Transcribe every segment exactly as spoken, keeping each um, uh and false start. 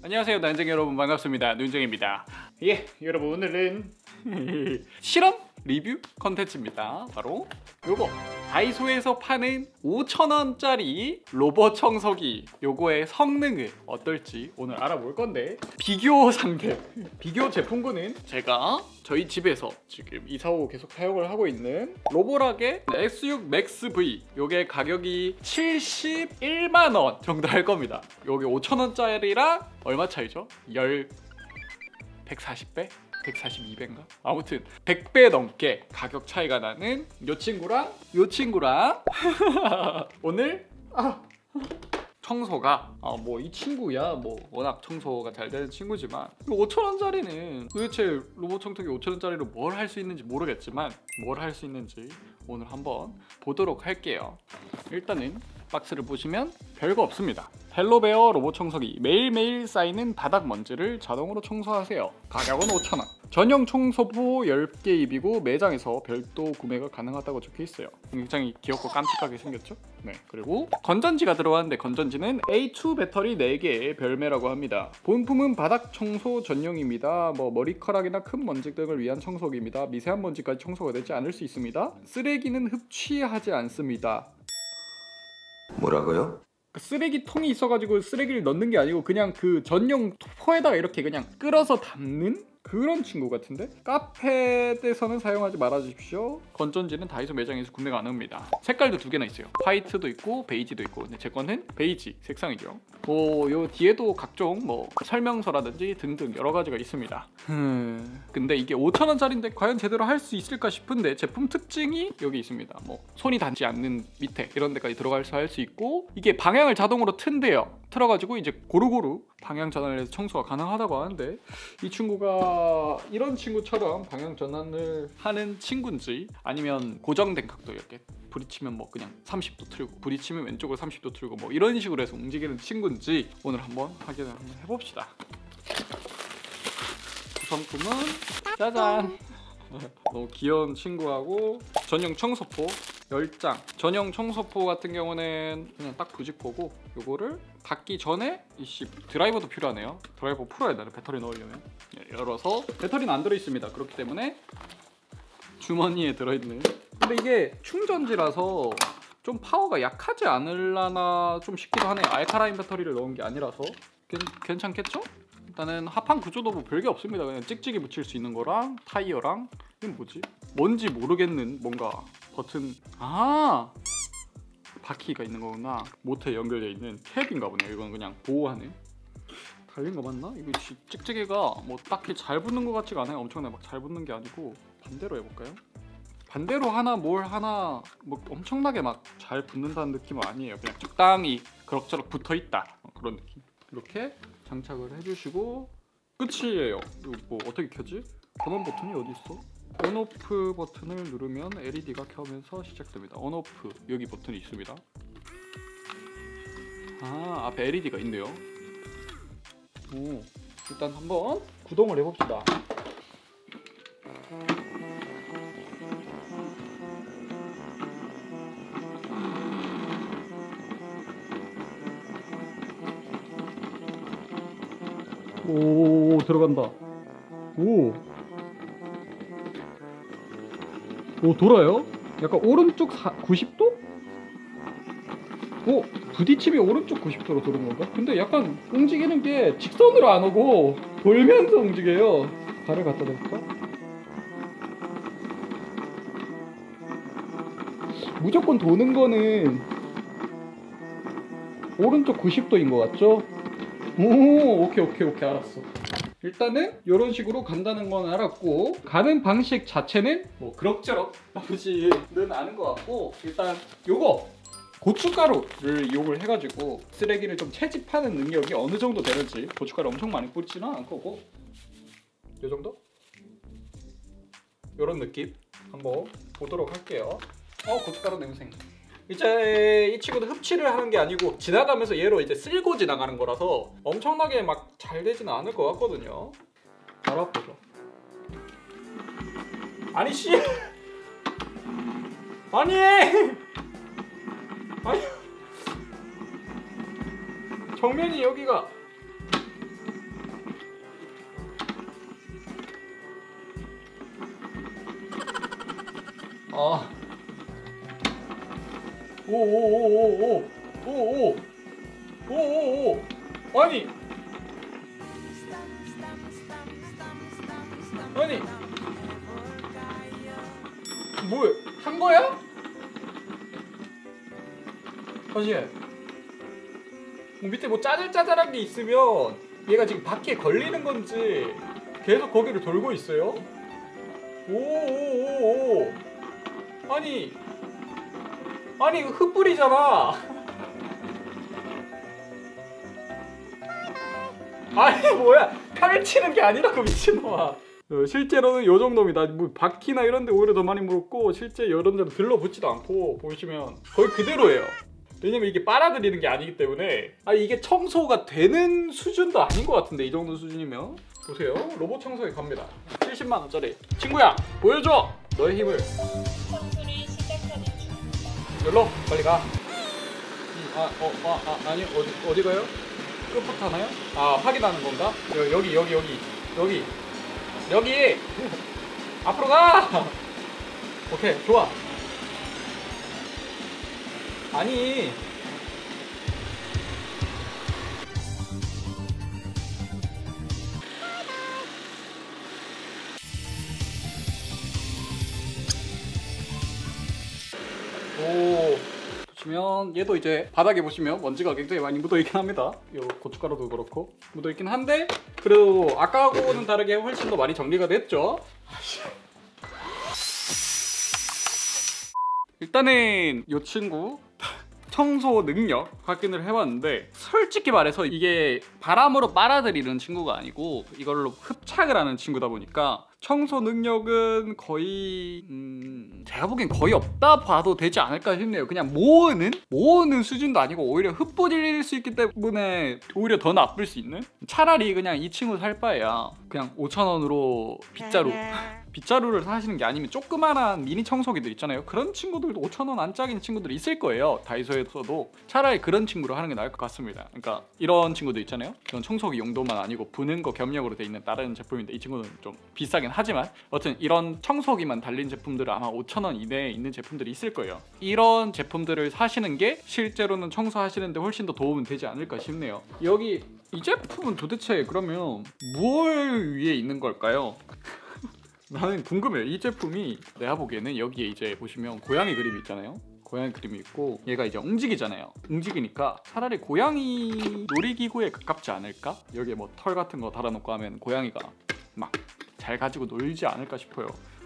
안녕하세요 난쟁이 여러분, 반갑습니다. 눈쟁입니다. 예, 여러분 오늘은 실험 리뷰 컨텐츠입니다. 바로 요거 다이소에서 파는 오천 원짜리 로봇 청소기, 요거의 성능은 어떨지 오늘 알아볼 건데, 비교 상대 비교 제품군은 제가 저희 집에서 지금 이사 후 계속 사용을 하고 있는 로보락의 엑스 육 맥스 브이, 요게 가격이 칠십일만 원 정도 할 겁니다. 요게 오천 원짜리랑 얼마 차이죠? 열 백사십 배? 백사십이 배인가? 아무튼 백 배 넘게 가격 차이가 나는 요 친구랑 요 친구랑 오늘 아, 청소가 아, 뭐 이 친구야 뭐 워낙 청소가 잘 되는 친구지만 오천 원짜리는 도대체 로봇 청소기 오천 원짜리로 뭘 할 수 있는지 모르겠지만 뭘 할 수 있는지 오늘 한번 보도록 할게요. 일단은 박스를 보시면 별거 없습니다. 헬로베어 로봇 청소기, 매일매일 쌓이는 바닥 먼지를 자동으로 청소하세요. 가격은 오천 원. 전용 청소포 십 개 입이고 매장에서 별도 구매가 가능하다고 적혀 있어요. 굉장히 귀엽고 깜찍하게 생겼죠? 네. 그리고 건전지가 들어왔는데 건전지는 에이 투 배터리 네 개의 별매라고 합니다. 본품은 바닥 청소 전용입니다. 뭐 머리카락이나 큰 먼지 등을 위한 청소기입니다. 미세한 먼지까지 청소가 되지 않을 수 있습니다. 쓰레기는 흡취하지 않습니다. 뭐라고요? 쓰레기통이 있어가지고 쓰레기를 넣는 게 아니고 그냥 그 전용 포에다가 이렇게 그냥 끌어서 담는 그런 친구 같은데? 카페에서는 사용하지 말아주십시오. 건전지는 다이소 매장에서 구매 가능합니다. 색깔도 두 개나 있어요. 화이트도 있고 베이지도 있고, 근데 제 거는 베이지 색상이죠. 뭐 요 뒤에도 각종 뭐 설명서라든지 등등 여러 가지가 있습니다. 음... 근데 이게 오천 원짜리인데 과연 제대로 할 수 있을까 싶은데, 제품 특징이 여기 있습니다. 뭐 손이 닿지 않는 밑에 이런 데까지 들어가서 할 수 있고, 이게 방향을 자동으로 튼대요. 틀어가지고 이제 고루고루 방향 전환을 해서 청소가 가능하다고 하는데, 이 친구가 이런 친구처럼 방향 전환을 하는 친구인지, 아니면 고정된 각도 이렇게 부딪히면 뭐 그냥 삼십 도 틀고 부딪히면 왼쪽으로 삼십 도 틀고 뭐 이런 식으로 해서 움직이는 친구인지 오늘 한번 확인을 한번 해봅시다. 구성품은 짜잔! 너무 귀여운 친구하고 전용 청소포 열 장. 전용 청소포 같은 경우는 그냥 딱 부직포고, 요거를 닫기 전에 이씨 드라이버도 필요하네요. 드라이버 풀어야 되나 배터리 넣으려면. 네, 열어서 배터리는 안 들어있습니다. 그렇기 때문에 주머니에 들어있는, 근데 이게 충전지라서 좀 파워가 약하지 않을라나 좀 싶기도 하네요. 알카라인 배터리를 넣은 게 아니라서 괜, 괜찮겠죠? 일단은 합판 구조도 뭐 별게 없습니다. 그냥 찍찍이 붙일 수 있는 거랑 타이어랑, 이건 뭐지? 뭔지 모르겠는 뭔가 버튼, 아 바퀴가 있는 거구나. 모터에 연결되어 있는 캡인가 보네요. 이건 그냥 보호하는. 달린 거 맞나? 이거 찍찍이가 뭐 딱히 잘 붙는 것 같지가 않아요. 엄청나게 막 잘 붙는 게 아니고. 반대로 해볼까요? 반대로 하나 뭘 하나 뭐 엄청나게 막 잘 붙는다는 느낌은 아니에요. 그냥 적당히 그럭저럭 붙어있다 그런 느낌. 이렇게 장착을 해주시고 끝이에요. 이거 뭐 어떻게 켜지? 전원 버튼이 어디 있어? 온오프 버튼을 누르면 엘이디가 켜면서 시작됩니다. 온오프 여기 버튼이 있습니다. 아, 앞에 엘이디가 있네요. 오, 일단 한번 구동을 해봅시다. 오, 들어간다. 오, 오 돌아요? 약간 오른쪽 사, 구십 도? 오, 부딪힘이 오른쪽 구십 도로 도는 건가? 근데 약간 움직이는 게 직선으로 안 오고 돌면서 움직여요. 발을 갖다 대볼까? 무조건 도는 거는 오른쪽 구십 도인 것 같죠? 오, 오케이 오케이 오케이 알았어. 일단은 이런 식으로 간다는 건 알았고, 가는 방식 자체는 뭐 그럭저럭 나쁘지는 않은 것 같고, 일단 요거 고춧가루를 이용을 해가지고 쓰레기를 좀 채집하는 능력이 어느 정도 되는지. 고춧가루 엄청 많이 뿌리지는 않을 거고, 요 정도? 요런 느낌 한번 보도록 할게요. 어, 고춧가루 냄새. 이제 이 친구도 흡치를 하는 게 아니고 지나가면서 얘로 이제 쓸고 지나가는 거라서 엄청나게 막 잘 되지는 않을 것 같거든요. 알아보죠. 아니 씨, 아니, 아니 정면이 여기가 오오오오오오오오오오오 아니 아니 뭐야 한 거야? 다시 해. 뭐 밑에 뭐 짜잘짜잘한 게 있으면 얘가 지금 바퀴에 걸리는 건지 계속 거기를 돌고 있어요. 오오오오 아니 아니 이거 흙불이잖아. 아니 뭐야 칼을 치는 게 아니라고 미친놈아. 어, 실제로는 요 정도입니다. 뭐 바퀴나 이런 데 오히려 더 많이 물었고 실제 이런 데는 들러붙지도 않고 보시면 거의 그대로예요. 왜냐면 이게 빨아들이는 게 아니기 때문에. 아 이게 청소가 되는 수준도 아닌 것 같은데 이 정도 수준이면. 보세요 로봇 청소기 갑니다. 칠십만 원짜리. 친구야 보여줘 너의 힘을. 청소를 시작하는 중입니다. 열로 빨리 가. 음, 아, 어, 아, 아, 아니 어디 어디 가요? 끝부터 하나요? 아 확인하는 건가? 여, 여기 여기 여기 여기 여기 앞으로 가. 오케이 좋아. 아니 오 보시면 얘도 이제 바닥에 보시면 먼지가 굉장히 많이 묻어있긴 합니다. 요 고춧가루도 그렇고 묻어있긴 한데 그래도 아까하고는 다르게 훨씬 더 많이 정리가 됐죠. 일단은 이 친구 청소 능력 확인을 해봤는데 솔직히 말해서 이게 바람으로 빨아들이는 친구가 아니고 이걸로 흡착을 하는 친구다 보니까 청소 능력은 거의 음... 제가 보기엔 거의 없다 봐도 되지 않을까 싶네요. 그냥 모으는? 모으는 수준도 아니고 오히려 흩뿌릴 수 있기 때문에 오히려 더 나쁠 수 있는? 차라리 그냥 이 친구 살 바에야 그냥 오천 원으로 빗자루 빗자루를 사시는 게 아니면 조그만한 미니 청소기들 있잖아요. 그런 친구들도 오천 원 안짝인 친구들이 있을 거예요. 다이소에서도. 차라리 그런 친구로 하는 게 나을 것 같습니다. 그러니까 이런 친구들 있잖아요. 이런 청소기 용도만 아니고 부는 거 겸용으로 돼 있는 다른 제품인데 이 친구는 좀 비싸긴 하지만 어쨌든 이런 청소기만 달린 제품들은 아마 오천 원 이내에 있는 제품들이 있을 거예요. 이런 제품들을 사시는 게 실제로는 청소하시는데 훨씬 더 도움이 되지 않을까 싶네요. 여기 이 제품은 도대체 그러면 무엇 위에 있는 걸까요? 나는 궁금해요. 이 제품이 내가 보기에는 여기에 이제 보시면 고양이 그림이 있잖아요. 고양이 그림이 있고 얘가 이제 움직이잖아요. 움직이니까 차라리 고양이 놀이기구에 가깝지 않을까? 여기에 뭐 털 같은 거 달아놓고 하면 고양이가 막 잘 가지고 놀지 않을까 싶어요.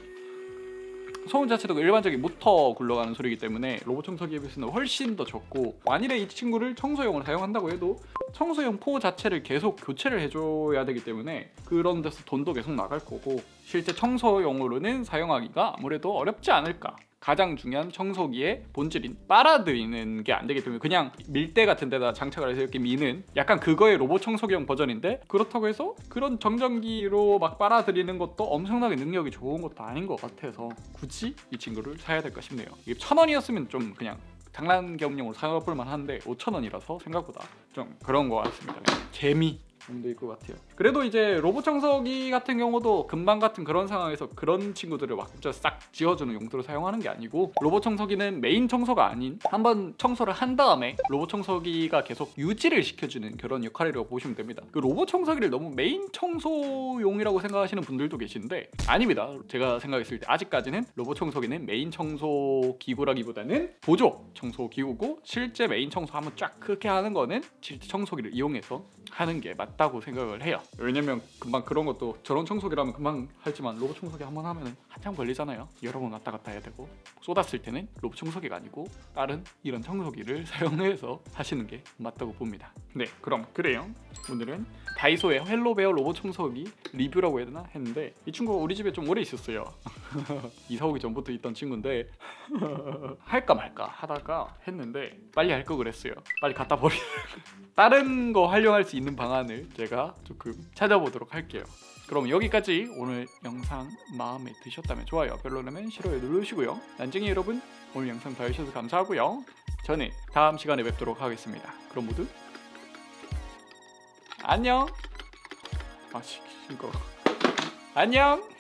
소음 자체도 일반적인 모터 굴러가는 소리이기 때문에 로봇 청소기에 비해서는 훨씬 더 적고 만일에 이 친구를 청소용으로 사용한다고 해도 청소용 포 자체를 계속 교체를 해줘야 되기 때문에 그런 데서 돈도 계속 나갈 거고 실제 청소용으로는 사용하기가 아무래도 어렵지 않을까. 가장 중요한 청소기의 본질인 빨아들이는 게 안 되기 때문에 그냥 밀대 같은 데다 장착을 해서 이렇게 미는 약간 그거의 로봇 청소기용 버전인데 그렇다고 해서 그런 정전기로 막 빨아들이는 것도 엄청나게 능력이 좋은 것도 아닌 것 같아서 굳이 이 친구를 사야 될까 싶네요. 이게 천 원이었으면 좀 그냥 장난 겸용으로 사용해볼 만한데 오천 원이라서 생각보다 좀 그런 것 같습니다. 재미 정도일 것 같아요. 그래도 이제 로봇 청소기 같은 경우도 금방 같은 그런 상황에서 그런 친구들을 막 싹 지워주는 용도로 사용하는 게 아니고 로봇 청소기는 메인 청소가 아닌 한번 청소를 한 다음에 로봇 청소기가 계속 유지를 시켜주는 그런 역할이라고 보시면 됩니다. 그 로봇 청소기를 너무 메인 청소용이라고 생각하시는 분들도 계신데 아닙니다. 제가 생각했을 때 아직까지는 로봇 청소기는 메인 청소 기구라기보다는 보조 청소 기구고 실제 메인 청소 한번 쫙 그렇게 하는 거는 실제 청소기를 이용해서 하는 게 맞다고 생각을 해요. 왜냐면 금방 그런 것도 저런 청소기라면 금방 하지만 로봇 청소기 한번 하면 한참 걸리잖아요. 여러 번 왔다 갔다 해야 되고 쏟았을 때는 로봇 청소기가 아니고 다른 이런 청소기를 사용해서 하시는 게 맞다고 봅니다. 네 그럼 그래요. 오늘은 다이소의 헬로베어 로봇 청소기 리뷰라고 해야 되나 했는데 이 친구가 우리 집에 좀 오래 있었어요. 이사 오기 전부터 있던 친구인데 할까 말까 하다가 했는데 빨리 할 거 그랬어요. 빨리 갖다 버리는 다른 거 활용할 수 있는 방안을 제가 조금 찾아보도록 할게요. 그럼 여기까지 오늘 영상 마음에 드셨다면 좋아요, 별로라면 싫어요 누르시고요. 난쟁이 여러분 오늘 영상 봐주셔서 감사하고요. 저는 다음 시간에 뵙도록 하겠습니다. 그럼 모두 안녕. 아 시, 시끄러워. 안녕.